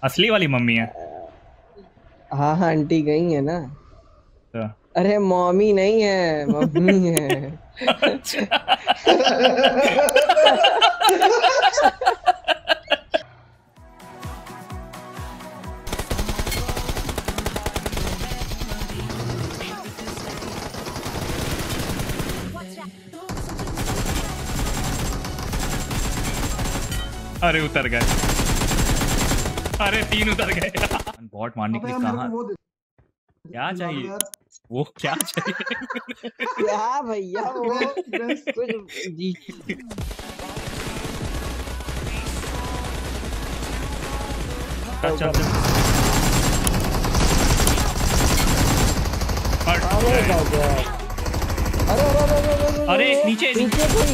असली वाली मम्मी है? हाँ हाँ आंटी गई है ना। तो। अरे मम्मी नहीं है, मम्मी है। अच्छा। अरे उतर गए, अरे 3 उतर गए। बॉट मारने के लिए कहाँ? क्या चाहिए? वो क्या चाहिए? क्या भैया वो कुछ जी। चल चल चल। अरे बाबा, अरे अरे अरे अरे नीचे नीचे कोई।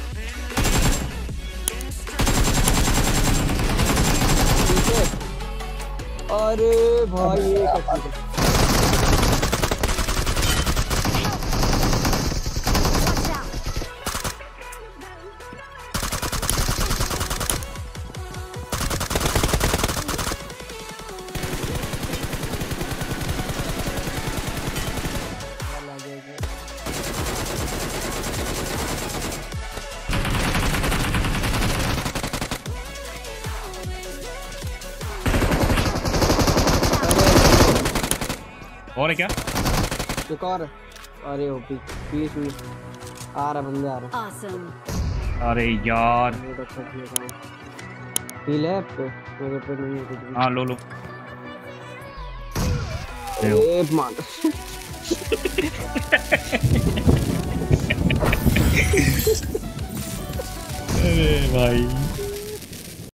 अरे भाई ये और है क्या? एक और। अरे ओपी पीस हुई। आ रहा बंदे आ रहा। अरे यार हील है पे मेरे पे नहीं है कुछ भी। हाँ लो लो। ए मार। अरे भाई